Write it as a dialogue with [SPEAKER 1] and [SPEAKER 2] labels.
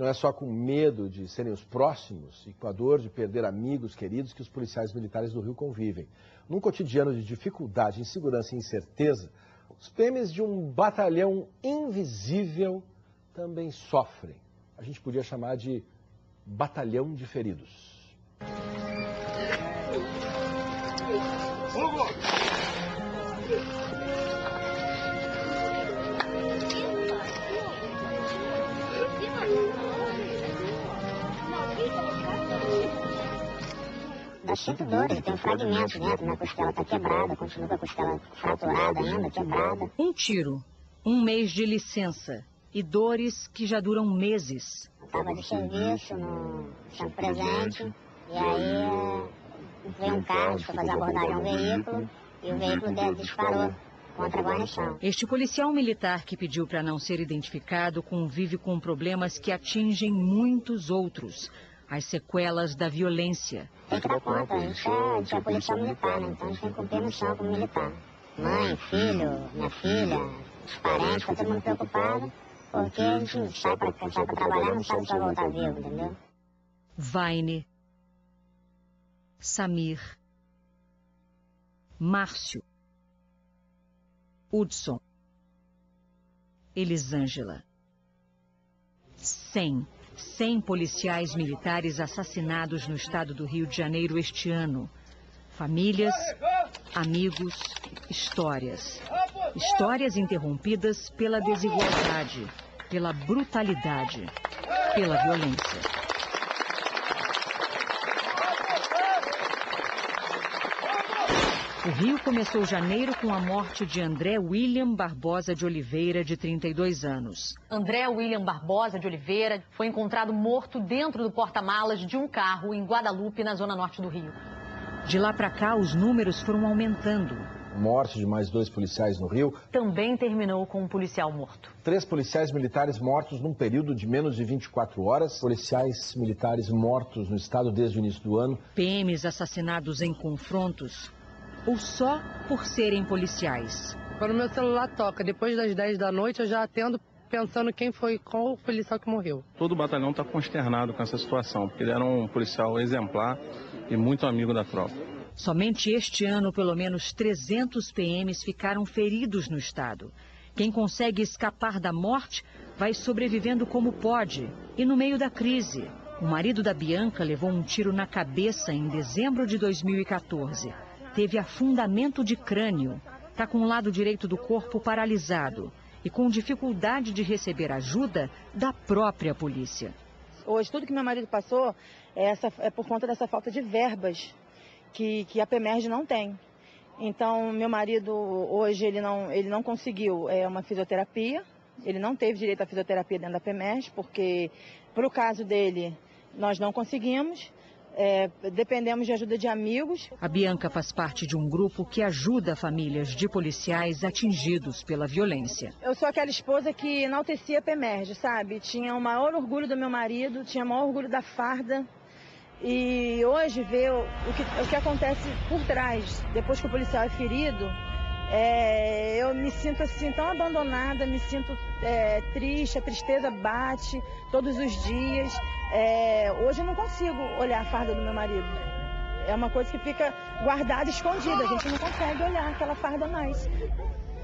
[SPEAKER 1] Não é só com medo de serem os próximos e com a dor de perder amigos queridos que os policiais militares do Rio convivem. Num cotidiano de dificuldade, insegurança e incerteza, os PMs de um batalhão invisível também sofrem. A gente podia chamar de batalhão de feridos.
[SPEAKER 2] Eu sinto dores, tem fragmentos dentro, minha costela está quebrada, continua com a costela fraturada ainda, quebrada.
[SPEAKER 3] Um tiro, um mês de licença e dores que já duram meses.
[SPEAKER 2] Eu estava de serviço no Centro Presente e aí veio um carro, foi fazer abordagem a um veículo e o veículo disparou contra a guarnição.
[SPEAKER 3] Este policial militar que pediu para não ser identificado convive com problemas que atingem muitos outros. As sequelas da violência.
[SPEAKER 2] Tem que dar conta, a gente é policial militar, né? Então a gente tem que cumprir a missão como militar. Mãe, filho, minha filha, os parentes, fica todo mundo preocupado, porque a gente sai para trabalhar e não sabe se vai voltar vivo, entendeu?
[SPEAKER 3] Vaine, Samir, Márcio, Hudson, Elisângela. 100 policiais militares assassinados no estado do Rio de Janeiro este ano. Famílias, amigos, histórias. Histórias interrompidas pela desigualdade, pela brutalidade, pela violência. O Rio começou janeiro com a morte de André William Barbosa de Oliveira, de 32 anos.
[SPEAKER 4] André William Barbosa de Oliveira foi encontrado morto dentro do porta-malas de um carro em Guadalupe, na zona norte do Rio.
[SPEAKER 3] De lá para cá, os números foram aumentando.
[SPEAKER 1] A morte de mais 2 policiais no Rio
[SPEAKER 4] também terminou com um policial morto.
[SPEAKER 1] 3 policiais militares mortos num período de menos de 24 horas. Policiais militares mortos no estado desde o início do ano.
[SPEAKER 3] PMs assassinados em confrontos ou só por serem policiais.
[SPEAKER 5] Quando meu celular toca, depois das 10 da noite, eu já atendo pensando qual o policial que morreu.
[SPEAKER 6] Todo o batalhão está consternado com essa situação, porque ele era um policial exemplar e muito amigo da tropa.
[SPEAKER 3] Somente este ano, pelo menos 300 PMs ficaram feridos no estado. Quem consegue escapar da morte vai sobrevivendo como pode. E no meio da crise, o marido da Bianca levou um tiro na cabeça em dezembro de 2014. Teve afundamento de crânio, está com o lado direito do corpo paralisado e com dificuldade de receber ajuda da própria polícia.
[SPEAKER 7] Hoje, tudo que meu marido passou é por conta dessa falta de verbas que a PEMERG não tem. Então, meu marido, hoje, ele não conseguiu uma fisioterapia, ele não teve direito à fisioterapia dentro da PEMERG, porque, para o caso dele, nós não conseguimos. Dependemos de ajuda de amigos.
[SPEAKER 3] A Bianca faz parte de um grupo que ajuda famílias de policiais atingidos pela violência.
[SPEAKER 7] Eu sou aquela esposa que enaltecia a PEMERG, sabe? Tinha o maior orgulho do meu marido, tinha o maior orgulho da farda. E hoje ver o que acontece por trás, depois que o policial é ferido, eu me sinto assim tão abandonada, me sinto triste, a tristeza bate todos os dias. Hoje eu não consigo olhar a farda do meu marido. É uma coisa que fica guardada, escondida. A gente não consegue olhar aquela farda mais.